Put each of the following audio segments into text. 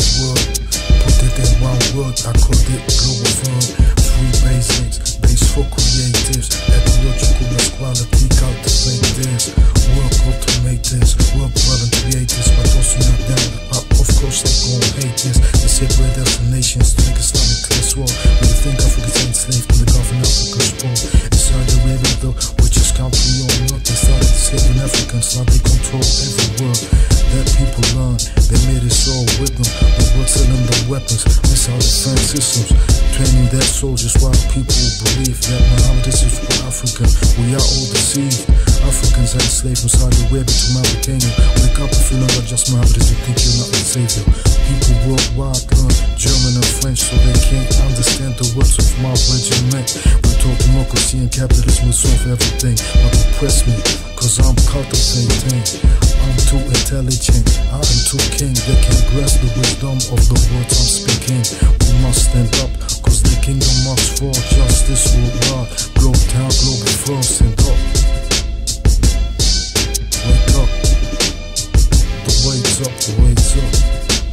word. Put it in one word, I called it global firm. Three basics, base for creatives. Ecological equality, cultivate this. Work, automate this. Work, well and create this. But those who not down, of course they gon' hate this. They separate us from nations to make Islamic class war. When you think Africa's enslaved and they govern Africa's poor. It's Saudi Arabia though, which is country on north. They started enslaving Africans, now they control every world. Let people learn, they made us all with them. But we're selling the weapons, missile defense systems, training their soldiers while people believe that Muhammad is for African. We are all deceived. Africans are enslaved from Saudi Arabia to Mauritania. Wake up and feel like just Muhammad is, you think you're not the savior. People worldwide learn German and French so they can't understand the words of my regiment. We talk democracy and capitalism will solve everything. But oppress me, cause I'm cultivating. I'm too intelligent, I am too king. They can't grasp the wisdom of the words I'm speaking. We must stand up, cause the kingdom must fall. Justice worldwide, globe town, global first. Stand up, wake up. The wait's up, the wait's up.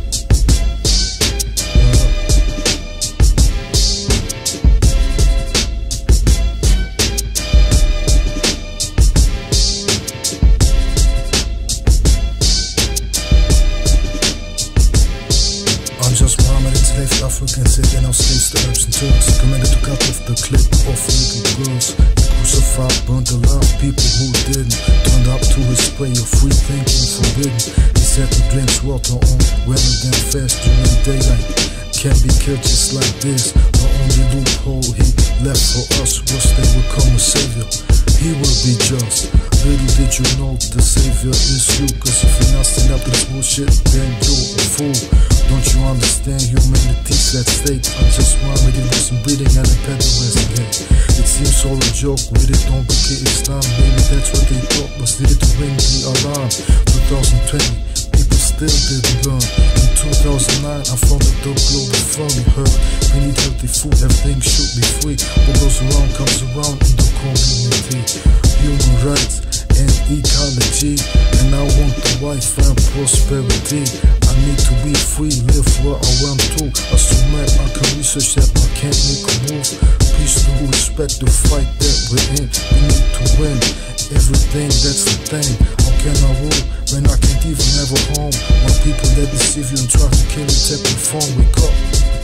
Just Muhammad enslaved Africans, taking our slaves to Arabs and Turks, commanded to cut off the clip of little girls. He crucified, burned alive people who didn't, turned up to his spray of free thinking forbidden. He said to drink water on rather than fast during daylight. Can't be killed just like this. The only loophole he left for us was they would come a savior. He will be just. Little did you know the savior is you. Cause if you're not standing up to this bullshit, then you're a fool. Don't you understand humanity's at stake? I'm just Muhammad, give me some breathing and a pedal again. It seems all a joke with it, don't get Islam. Maybe that's what they thought, but did it to ring the alarm. 2020, people still didn't learn. In 2009, I founded the global fund. You heard, we need healthy food, everything should be free. What goes around comes around in the community. Human rights and ecology, and I want the wife and prosperity. I need to be free, live where I want to. As a man, I can research that, I can't make a move. Peace to respect the fight that we're in. We need to win everything, that's the thing. How can I rule when I can't even have a home? When people that deceive you and try to kill you, take your phone, wake up.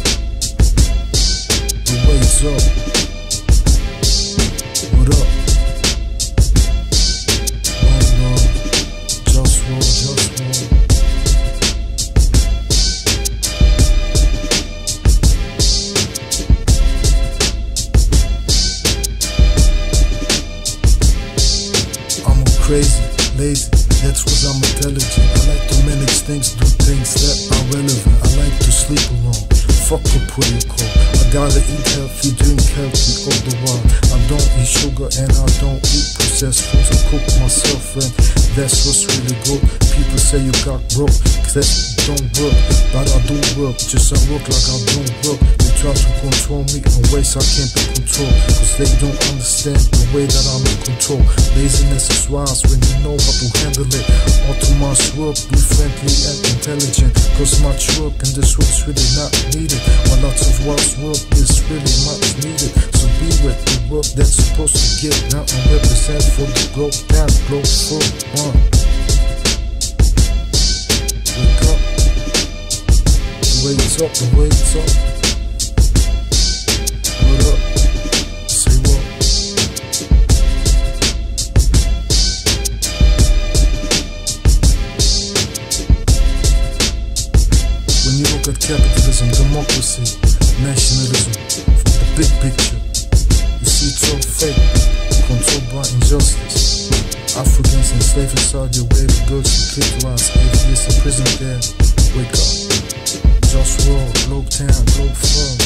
The wait's up. What up? Crazy, lazy, that's cause I'm intelligent. I like to manage things, do things that are relevant. I like to sleep alone, fuck a protocol. I gotta eat healthy, drink healthy all the while. I don't eat sugar and I don't eat processed foods. I cook myself and that's what's really good. People say you got broke, cause that don't work. But I do work, just I work like I don't work. They try to control me in ways I can't be controlled, cause they don't understand the way that I'm in control. Laziness is wise when you know how to handle it. Autonomous work, be friendly and intelligent, cause much work in this world is really not needed. While lots of wise work is really much needed. So be with the work that's supposed to get down and represent for the globe down, globe for one. Wake up, the wait's up, the wait's up. What up? Say what? When you look at capitalism, democracy, nationalism, from the big picture, you see it's all fake, controlled by injustice. Africans enslaved in Saudi Arabia, girls who clitoris, atheists in prison there. Wake up, just roll, globe town, globe firm.